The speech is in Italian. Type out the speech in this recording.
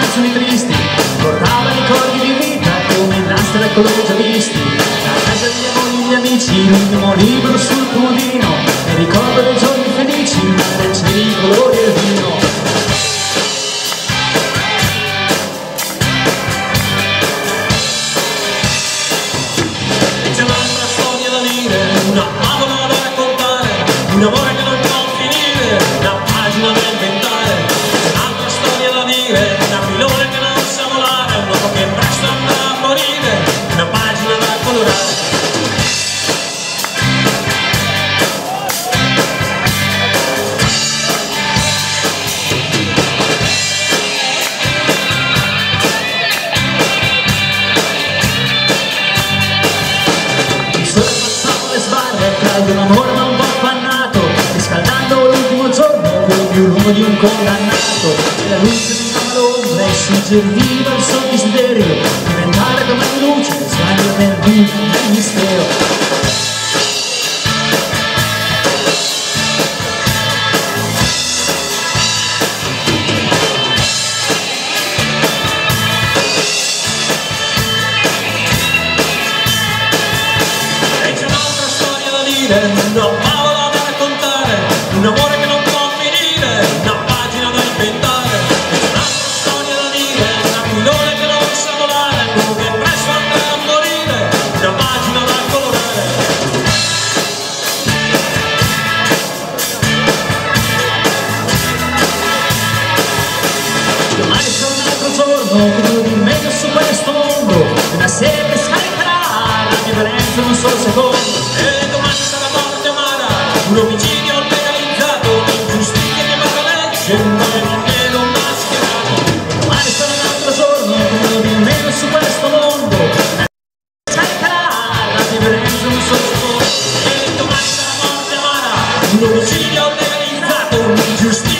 canzoni tristi, portava ricordi di vita come nastri e colori già visti. Da casa di amori gli amici, l'ultimo libro sul comodino, e ricordo dei giorni felici, mare, cieli, i colori e il vino. C'è un'altra storia da dire, una favola da raccontare, un amore che non può finire, una pagina da inventare. C'è un'altra storia da dire, un aquilone che non sa volare, un uomo che presto andrà a morire, una pagina da colorare. Di un amore ma un po' affannato, riscaldando l'ultimo giorno quello più lungo di un condannato, e la luce diventava l'ombra e si serviva il suo desiderio, diventare come la luce, sbaglio nel buio del mistero. Una favola da raccontare, un amore che non può finire, una pagina da inventare. C'è un'altra storia da dire, un aquilone che non sa volare, un uomo che presto andrà a morire, una pagina da colorare. Domani sarà un altro giorno, quello di meglio su questo mondo, una serie che scaricherà la differenza in un solo secondo. E domani sarà morte amara, un omicidio legalizzato, ingiustizia che va la legge, un nero mascherato. Domani sarà un altro giorno, quello di meno su questo mondo, scaricherà la differenza in un solo secondo. E domani sarà morte amara, un omicidio legalizzato, ingiustizia